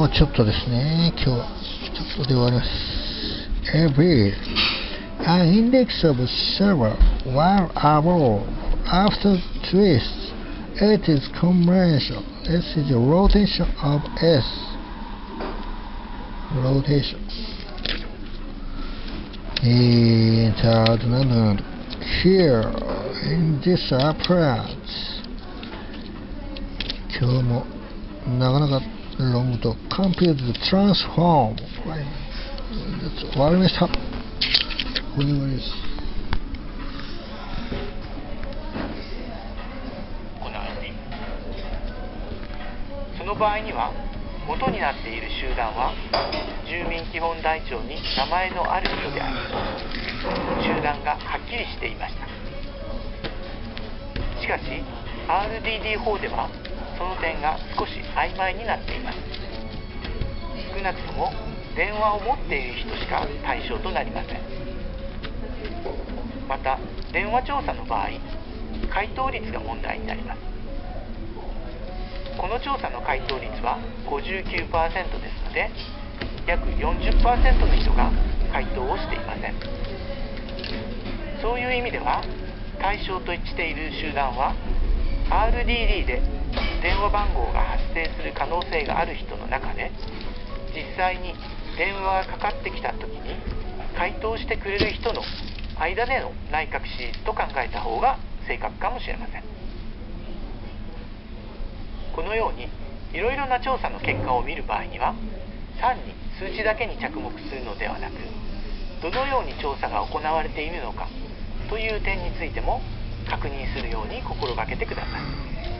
うちょっとですね。今日はちょっとで終わります。Every an index of server one hour after twist. It is conventional. This is the rotation of S. Rotation. Here in this approach. 今日もなかなかロングと compute the transform 終わりました。これで終わりです。 その場合には元になっている集団は住民基本台帳に名前のある人であり、集団がはっきりしていました。しかし RDD 法ではその点が少し曖昧になっています。少なくとも電話を持っている人しか対象となりません。また電話調査の場合、回答率が問題になります。この調査の回答率は 59% ですので、約 40% の人が回答をしていません。そういう意味では対象と一致している集団は RDD で電話番号が発生する可能性がある人の中で、実際に電話がかかってきた時に回答してくれる人の間での内閣支持率と考えた方が正確かもしれません。このようにいろいろな調査の結果を見る場合には、単に数値だけに着目するのではなく、どのように調査が行われているのかという点についても確認するように心がけてください。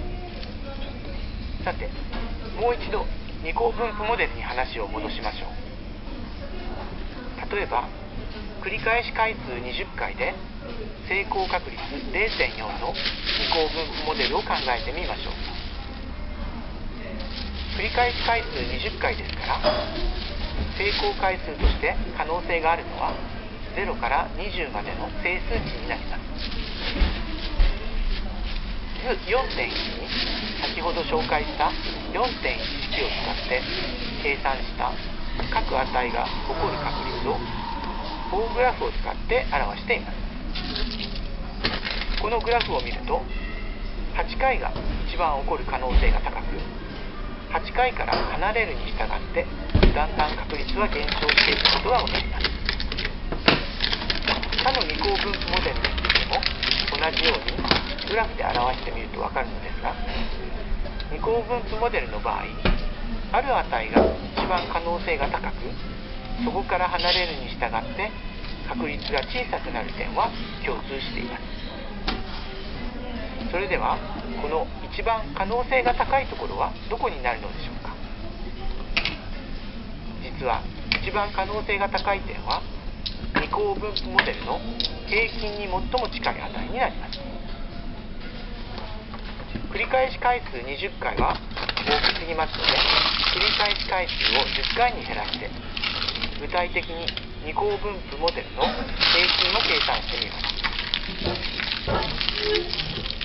さて、もう一度二項分布モデルに話を戻しましょう。例えば繰り返し回数20回で成功確率 0.4 の二項分布モデルを考えてみましょう。繰り返し回数20回ですから、成功回数として可能性があるのは0から20までの整数値になります。図 4.1 に先ほど紹介した 4.1 式を使って計算した各値が起こる確率を棒グラフを使って表しています。このグラフを見ると、8回が一番起こる可能性が高く、8回から離れるに従ってだんだん確率は減少していくことが分かります。他の二項分布モデルについても同じようにグラフで表してみると分かるのですが、二項分布モデルの場合、ある値が一番可能性が高く、そこから離れるに従って確率が小さくなる点は共通しています。それではこの一番可能性が高いところはどこになるのでしょうか。実は一番可能性が高い点は二項分布モデルの平均に最も近い値になります。繰り返し回数20回は大きすぎますので、繰り返し回数を10回に減らして具体的に二項分布モデルの平均を計算してみます。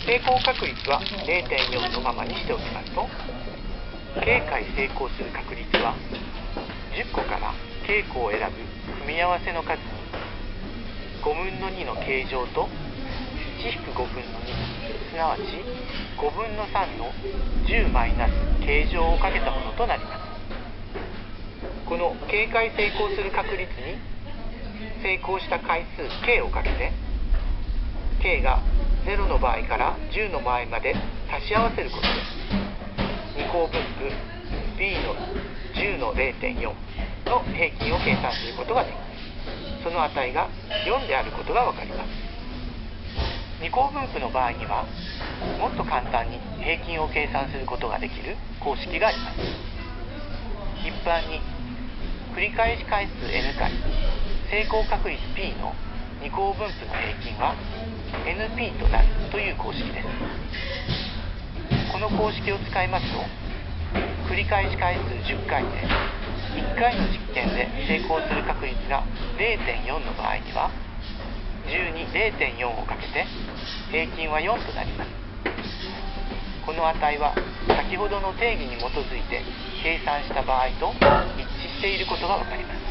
成功確率は 0.4 のままにしておきますと、K 回成功する確率は10個から K 個を選ぶ組み合わせの数に5分の2の形状と 1-5分の2、すなわち5分の3の10マイナス形状をかけたものとなります。この K 回成功する確率に成功した回数 K をかけて、 K が0の場合から10の場合まで足し合わせることで、二項分布 B の10の 0.4 の平均を計算することができます。その値が4であることが分かります。二項分布の場合にはもっと簡単に平均を計算することができる公式があります。一般に繰り返し回数 n 回、成功確率 p の二項分布の平均は NP となるという公式です。この公式を使いますと、繰り返し回数10回で1回の実験で成功する確率が 0.4 の場合には10に 0.4 をかけて平均は4となります。 この値は先ほどの定義に基づいて計算した場合と一致していることがわかります。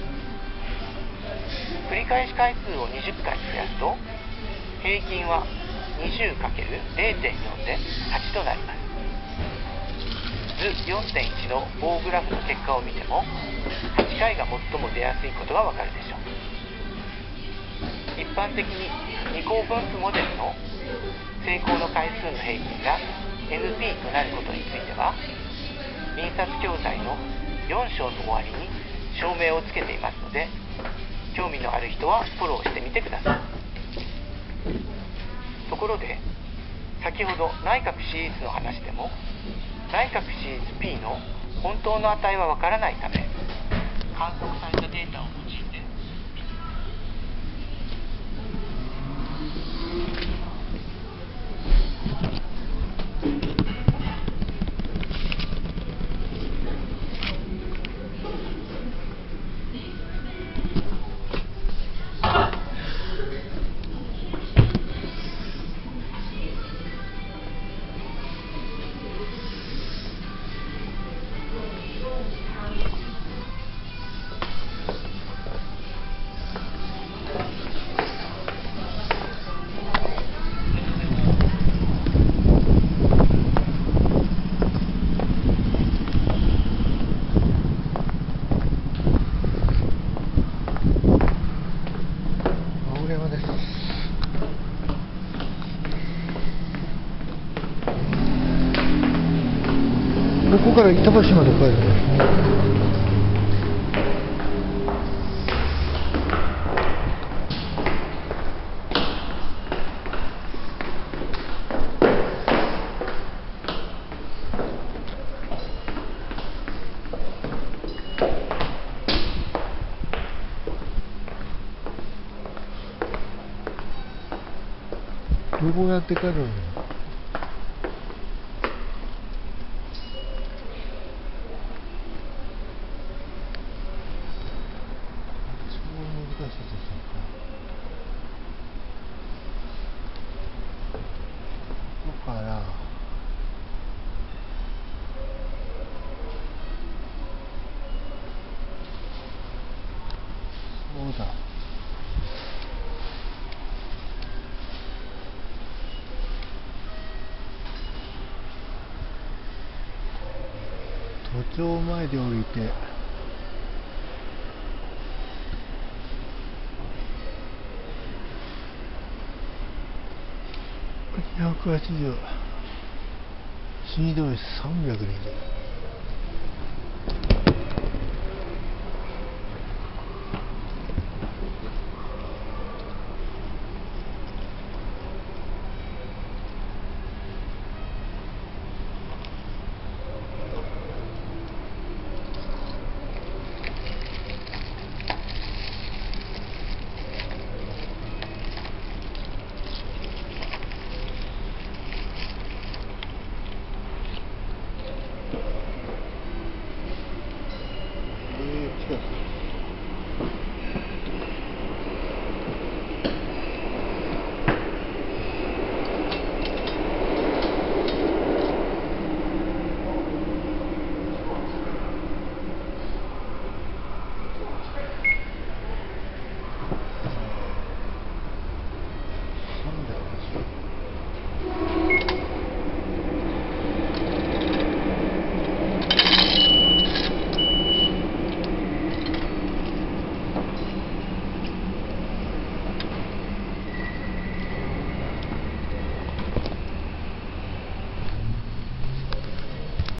繰り返し回数を20回増やすと平均は 20×0.4 で8となります。図 4.1 の棒グラフの結果を見ても8回が最も出やすいことがわかるでしょう。一般的に2項分布モデルの成功の回数の平均が NP となることについては印刷教材の4章の終わりに証明をつけていますので、興味のある人はフォローしてみてください。ところで先ほど内角シリーズの話でも内角シリーズ P の本当の値はわからないため、観測されたデータを用いてここから板橋まで帰るんですね。どうやって帰るの？ここからそうだ、都庁前で降りて280、新移動320。